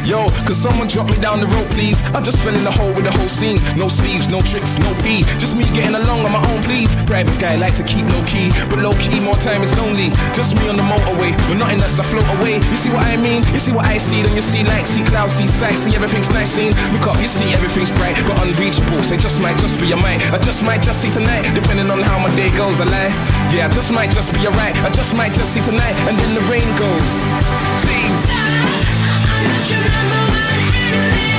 Yo, could someone drop me down the road, please? I just fell in the hole with the whole scene. No sleeves, no tricks, no P. Just me getting along on my own, please. Private guy, like to keep low key, but low key, more time is lonely. Just me on the motorway, with nothing else, I float away. You see what I mean? You see what I see? Then you see light, see clouds, see sights, see everything's nice seen. Look up, you see everything's bright, but unreachable. Say just might just be a might. I just might just see tonight, depending on how my day goes. I lie. Yeah, I just might just be alright. I just might just see tonight, and then the rain goes. Jeez. I'm not your number one enemy.